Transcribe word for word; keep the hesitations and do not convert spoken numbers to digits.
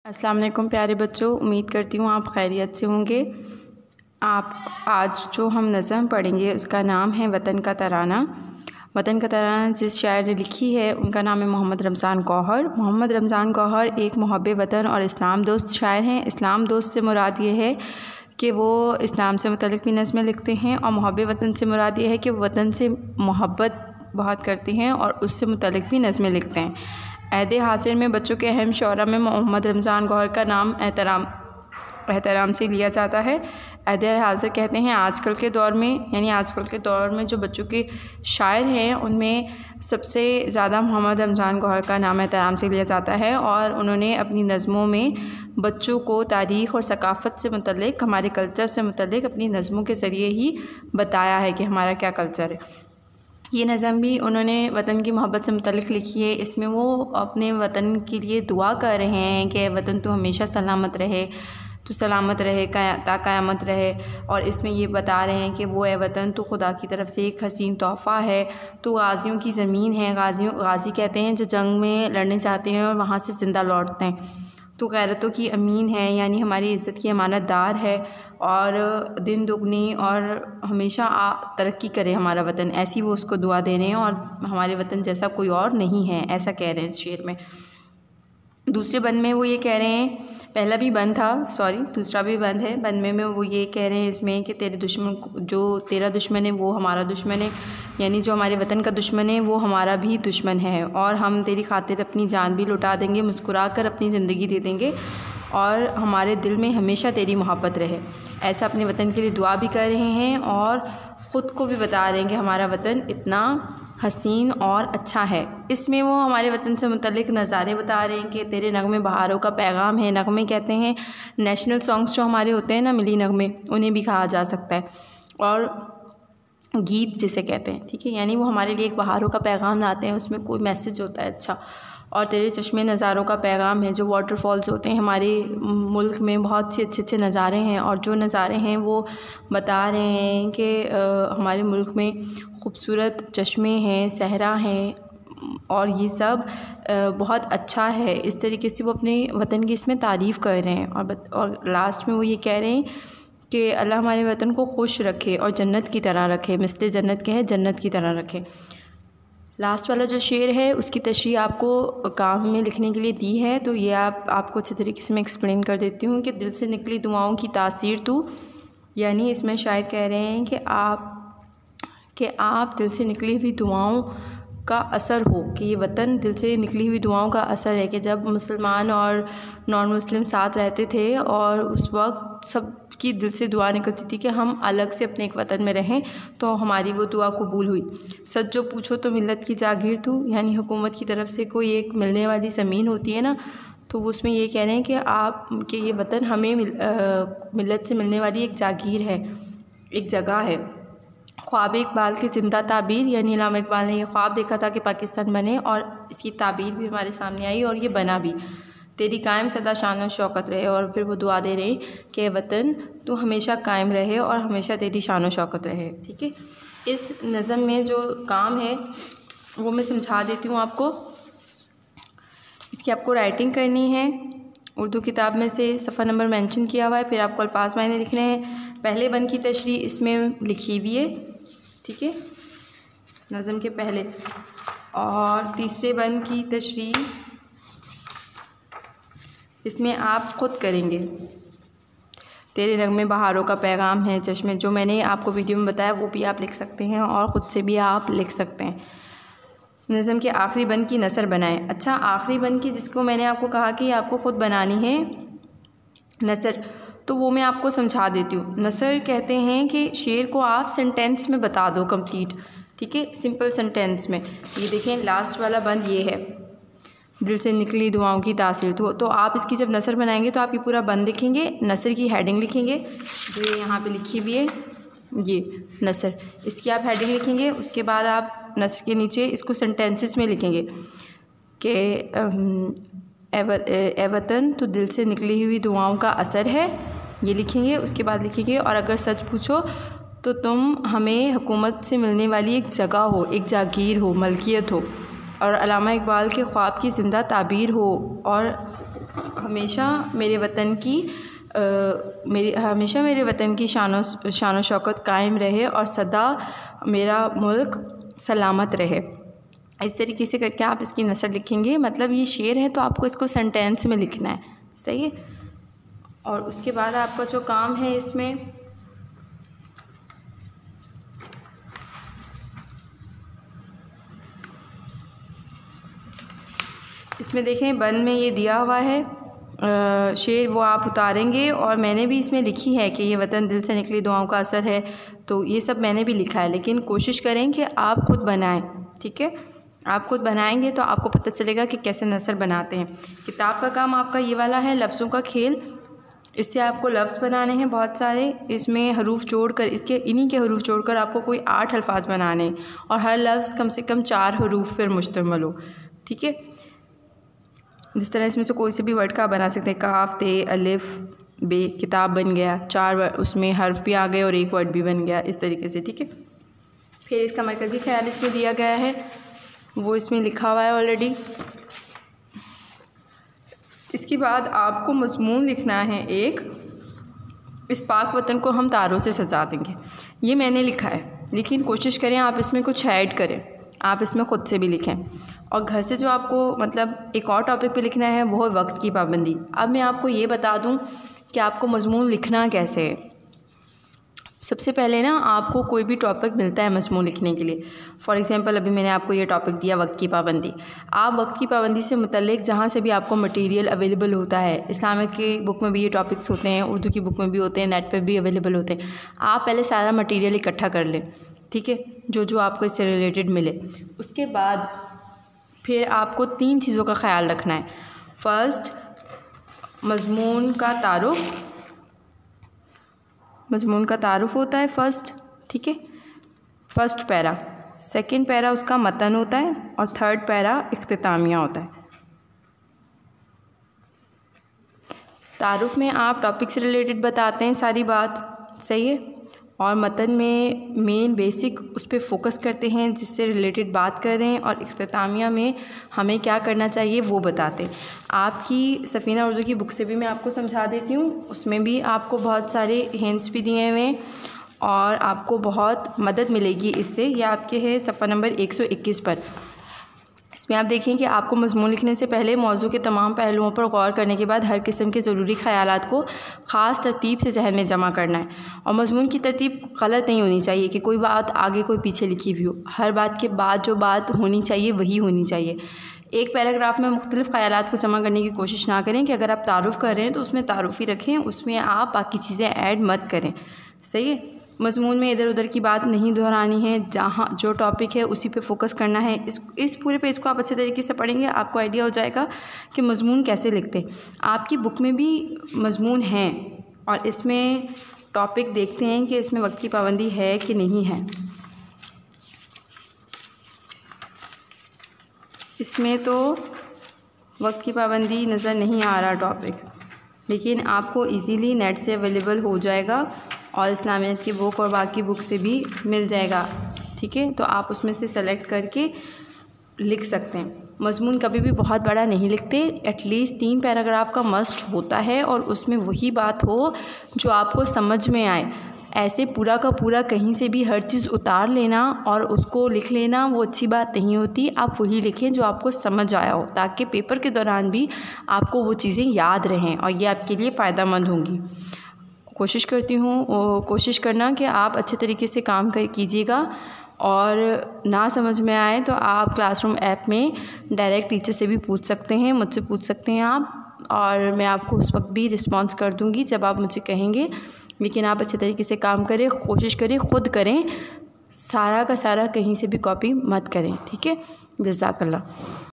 अस्सलाम वालेकुम प्यारे बच्चों, उम्मीद करती हूँ आप खैरियत से होंगे। आप आज जो हम नज़म पढ़ेंगे उसका नाम है वतन का तराना। वतन का तराना जिस शायर ने लिखी है उनका नाम है मोहम्मद रमज़ान गौहर। मोहम्मद रमज़ान गौहर एक मुहब्बे वतन और इस्लाम दोस्त शायर हैं। इस्लाम दोस्त से मुराद ये है कि वो इस्लाम से मुतल्लिक़ भी नज़में लिखते हैं, और मुहब्बे वतन से मुराद ये है कि वो वतन से मोहब्बत बहुत करते हैं और उससे मुतल्लिक़ भी नज़में लिखते हैं। अहदे हासिर में बच्चों के अहम शौरा में मोहम्मद रमज़ान गौहर का नाम एहतराम एहतराम से लिया जाता है। अहदे हासिर कहते हैं आजकल के दौर में, यानी आजकल के दौर में जो बच्चों के शायर हैं उनमें सबसे ज़्यादा मोहम्मद रमज़ान गौहर का नाम एहतराम से लिया जाता है, और उन्होंने अपनी नज़मों में बच्चों को तारीख़ और सकाफ़त से मुतल्लिक़, हमारे कल्चर से मुतल्लिक़ अपनी नज़मों के ज़रिए ही बताया है कि हमारा क्या कल्चर है। ये नज़म भी उन्होंने वतन की मोहब्बत से मुतल्लिक़ लिखी है। इसमें वो अपने वतन के लिए दुआ कर रहे हैं कि वतन तो हमेशा सलामत रहे, तो सलामत रहे ता क़यामत रहे। और इसमें ये बता रहे हैं कि वो ए वतन तो खुदा की तरफ से एक हसीन तोहफ़ा है, तो गाज़ियों की ज़मीन है। गाज़ियों गाज़ी कहते हैं जो जंग में लड़ने जाते हैं और वहाँ से ज़िंदा लौटते हैं। तो गैरतों की अमीन है, यानी हमारी इज़्ज़त की अमानतदार है, और दिन दुगनी और हमेशा तरक्की करे हमारा वतन, ऐसी वो उसको दुआ दे रहे हैं। और हमारे वतन जैसा कोई और नहीं है, ऐसा कह रहे हैं इस शेर में। दूसरे बंद में वो ये कह रहे हैं, पहला भी बंद था सॉरी दूसरा भी बंद है। बंद में, में वो ये कह रहे हैं इसमें कि तेरे दुश्मन जो तेरा दुश्मन है वो हमारा दुश्मन है, यानी जो हमारे वतन का दुश्मन है वो हमारा भी दुश्मन है, और हम तेरी खातिर अपनी जान भी लुटा देंगे, मुस्कुरा कर अपनी ज़िंदगी दे देंगे, और हमारे दिल में हमेशा तेरी मोहब्बत रहे। ऐसा अपने वतन के लिए दुआ भी कर रहे हैं और ख़ुद को भी बता रहे हैं कि हमारा वतन इतना हसीन और अच्छा है। इसमें वो हमारे वतन से मुतल्लिक़ नज़ारे बता रहे हैं कि तेरे नगमे बहारों का पैगाम है। नगमे कहते हैं नेशनल सॉन्ग्स जो हमारे होते हैं ना, मिली नगमे, उन्हें भी कहा जा सकता है, और गीत जिसे कहते हैं, ठीक है, यानी वो हमारे लिए एक बहारों का पैगाम लाते हैं, उसमें कोई मैसेज होता है अच्छा। और तेरे चश्मे नज़ारों का पैगाम है, जो वाटरफॉल्स होते हैं हमारे मुल्क में, बहुत से अच्छे अच्छे नज़ारे हैं, और जो नज़ारे हैं वो बता रहे हैं कि हमारे मुल्क में ख़ूबसूरत चश्मे हैं, सहरा हैं, और ये सब बहुत अच्छा है। इस तरीके से वो अपने वतन की इसमें तारीफ़ कर रहे हैं। और और लास्ट में वो ये कह रहे हैं कि अल्लाह हमारे वतन को खुश रखे और जन्नत की तरह रखे, मिस्ले जन्नत के है, जन्नत की तरह रखे। लास्ट वाला जो शेर है उसकी तशरीह आपको काम में लिखने के लिए दी है, तो ये आप आपको अच्छे तरीके से मैं एक्सप्लेन कर देती हूँ कि दिल से निकली दुआओं की तासीर तू, यानी इसमें शायर कह रहे हैं कि आप कि आप दिल से निकली हुई दुआओं का असर हो, कि ये वतन दिल से निकली हुई दुआओं का असर है। कि जब मुसलमान और नॉन मुस्लिम साथ रहते थे और उस वक्त सब की दिल से दुआ निकलती थी कि हम अलग से अपने एक वतन में रहें, तो हमारी वो दुआ कबूल हुई। सच जो पूछो तो मिल्लत की जागीर तू, यानी हुकूमत की तरफ से कोई एक मिलने वाली ज़मीन होती है ना, तो उसमें ये कह रहे हैं कि आप कि ये वतन हमें मिल, आ, मिल्लत से मिलने वाली एक जागीर है, एक जगह है। ख्वाब इकबाल की ज़िंदा ताबीर, यानी अल्लामा इकबाल ने ये ख्वाब देखा था कि पाकिस्तान बने, और इसकी ताबीर भी हमारे सामने आई और ये बना भी। तेरी कायम सदा शान और शौकत रहे, और फिर वो दुआ दे रहे हैं कि वतन तो हमेशा कायम रहे और हमेशा तेरी शान और शौकत रहे, ठीक है। इस नज़म में जो काम है वो मैं समझा देती हूँ आपको। इसकी आपको राइटिंग करनी है, उर्दू किताब में से सफ़ा नंबर मेंशन किया हुआ है, फिर आपको अल्फाज मायने लिखने हैं। पहले बंद की तशरीह इसमें लिखी हुई है, ठीक है, नज़म के पहले, और तीसरे बंद की तशरीह इसमें आप ख़ुद करेंगे। तेरे नगमे बहारों का पैगाम है, चश्मे, जो मैंने आपको वीडियो में बताया वो भी आप लिख सकते हैं, और ख़ुद से भी आप लिख सकते हैं। नज़म के आखिरी बंद की नसर बनाएं। अच्छा, आखिरी बंद की जिसको मैंने आपको कहा कि आपको ख़ुद बनानी है नसर, तो वो मैं आपको समझा देती हूँ। नसर कहते हैं कि शेर को आप सेंटेंस में बता दो कंप्लीट, ठीक है, सिंपल सेंटेंस में। ये देखें लास्ट वाला बंद ये है, दिल से निकली दुआओं की तासीर तो तो आप इसकी जब नसर बनाएंगे तो आप ये पूरा बंद लिखेंगे, नसर की हेडिंग लिखेंगे, जो यहाँ पे लिखी हुई है ये नसर, इसकी आप हेडिंग लिखेंगे। उसके बाद आप नसर के नीचे इसको सेंटेंसेस में लिखेंगे कि ए वतन तो दिल से निकली हुई दुआओं का असर है, ये लिखेंगे। उसके बाद लिखेंगे और अगर सच पूछो तो तुम हमें हुकूमत से मिलने वाली एक जगह हो, एक जागीर हो, मलकियत हो, और अल्लामा इकबाल के ख्वाब की ज़िंदा ताबीर हो, और हमेशा मेरे वतन की आ, मेरी हमेशा मेरे वतन की शानो शानो शौकत कायम रहे और सदा मेरा मुल्क सलामत रहे। इस तरीके से करके आप इसकी नसर लिखेंगे। मतलब ये शेर है तो आपको इसको सेंटेंस में लिखना है, सही है। और उसके बाद आपका जो काम है इसमें इसमें देखें बन में ये दिया हुआ है आ, शेर, वो आप उतारेंगे। और मैंने भी इसमें लिखी है कि ये वतन दिल से निकली दुआओं का असर है, तो ये सब मैंने भी लिखा है। लेकिन कोशिश करें कि आप खुद बनाएं, ठीक है। आप खुद बनाएंगे तो आपको पता चलेगा कि कैसे नसर बनाते हैं। किताब का काम आपका ये वाला है, लफ्ज़ों का खेल। इससे आपको लफ्ज़ बनाने हैं बहुत सारे, इसमें हरूफ जोड़कर, इसके इन्हीं के हरूफ जोड़कर आपको कोई आठ अल्फाज बनाने हैं और हर लफ्ज़ कम से कम चार हरूफ पर मुश्तमिल हो, ठीक है। जिस तरह इसमें से कोई से भी वर्ड का बना सकते हैं, काफ ते अलिफ बे, किताब बन गया, चार उसमें हर्फ भी आ गए और एक वर्ड भी बन गया, इस तरीके से, ठीक है। फिर इसका मरकज़ी ख्याल इसमें दिया गया है, वो इसमें लिखा हुआ है ऑलरेडी। इसके बाद आपको मज़मून लिखना है एक, इस पाक वतन को हम तारों से सजा देंगे। ये मैंने लिखा है, लेकिन कोशिश करें आप इसमें कुछ ऐड करें, आप इसमें ख़ुद से भी लिखें। और घर से जो आपको मतलब एक और टॉपिक पे लिखना है वो है वक्त की पाबंदी। अब मैं आपको ये बता दूं कि आपको मज़मून लिखना कैसे है। सबसे पहले ना आपको कोई भी टॉपिक मिलता है मज़मून लिखने के लिए, फॉर एग्ज़ाम्पल अभी मैंने आपको ये टॉपिक दिया वक्त की पाबंदी। आप वक्त की पाबंदी से मुतल्लिक़ जहाँ से भी आपको मटेरियल अवेलेबल होता है, इस्लामिक की बुक में भी ये टॉपिक्स होते हैं, उर्दू की बुक में भी होते हैं, नेट पर भी अवेलेबल होते हैं। आप पहले सारा मटेरियल इकट्ठा कर लें, ठीक है, जो जो आपको इससे रिलेटेड मिले। उसके बाद फिर आपको तीन चीज़ों का ख्याल रखना है। फ़र्स्ट, मज़मून का तारुफ़, मज़मून का तारुफ़ होता है फ़र्स्ट, ठीक है, फ़र्स्ट पैरा। सेकंड पैरा उसका मतन होता है और थर्ड पैरा इख्तितामिया होता है। तारुफ़ में आप टॉपिक से रिलेटेड बताते हैं सारी बात, सही है, और मतन में मेन बेसिक उस पर फोकस करते हैं जिससे रिलेटेड बात कर रहे हैं, और इख्तितामिया में हमें क्या करना चाहिए वो बताते हैं। आपकी सफ़ीना उर्दू की बुक से भी मैं आपको समझा देती हूँ, उसमें भी आपको बहुत सारे हिंट्स भी दिए हुए हैं और आपको बहुत मदद मिलेगी इससे। ये आपके है सफ़ा नंबर एक सौ इक्कीस पर। इसमें आप देखें कि आपको मज़मून लिखने से पहले मौजू के तमाम पहलुओं पर गौर करने के बाद हर किस्म के ज़रूरी ख़यालात को ख़ास तरतीब से जहन में जमा करना है। और मज़मून की तरतीब गलत नहीं होनी चाहिए कि कोई बात आगे कोई पीछे लिखी हुई हो। हर बात के बाद जो बात होनी चाहिए वही होनी चाहिए। एक पैराग्राफ में मुख्तलिफ़ ख़यालात को जमा करने की कोशिश ना करें कि अगर आप तारुफ़ कर रहे हैं तो उसमें तारुफ़ ही रखें, उसमें आप बाकी चीज़ें ऐड मत करें, सही है। मज़मून में इधर उधर की बात नहीं दोहरानी है, जहाँ जो टॉपिक है उसी पे फोकस करना है। इस इस पूरे पेज को आप अच्छे तरीके से पढ़ेंगे, आपको आइडिया हो जाएगा कि मज़मून कैसे लिखते हैं। आपकी बुक में भी मज़मून हैं और इसमें टॉपिक देखते हैं कि इसमें वक्त की पाबंदी है कि नहीं है। इसमें तो वक्त की पाबंदी नज़र नहीं आ रहा टॉपिक, लेकिन आपको इजीली नेट से अवेलेबल हो जाएगा और इस्लामियत की बुक और बाकी बुक से भी मिल जाएगा, ठीक है। तो आप उसमें से सेलेक्ट करके लिख सकते हैं। मज़मून कभी भी बहुत बड़ा नहीं लिखते, एटलीस्ट तीन पैराग्राफ का मस्ट होता है और उसमें वही बात हो जो आपको समझ में आए। ऐसे पूरा का पूरा कहीं से भी हर चीज़ उतार लेना और उसको लिख लेना वो अच्छी बात नहीं होती। आप वही लिखें जो आपको समझ आया हो, ताकि पेपर के दौरान भी आपको वो चीज़ें याद रहें और ये आपके लिए फ़ायदेमंद होंगी। कोशिश करती हूँ कोशिश करना कि आप अच्छे तरीके से काम कर कीजिएगा, और ना समझ में आए तो आप क्लासरूम ऐप में डायरेक्ट टीचर से भी पूछ सकते हैं, मुझसे पूछ सकते हैं आप, और मैं आपको उस वक्त भी रिस्पॉन्स कर दूँगी जब आप मुझे कहेंगे। लेकिन आप अच्छे तरीके से काम करें, कोशिश करें, ख़ुद करें, सारा का सारा कहीं से भी कॉपी मत करें, ठीक है। जज़ाकल्लाह।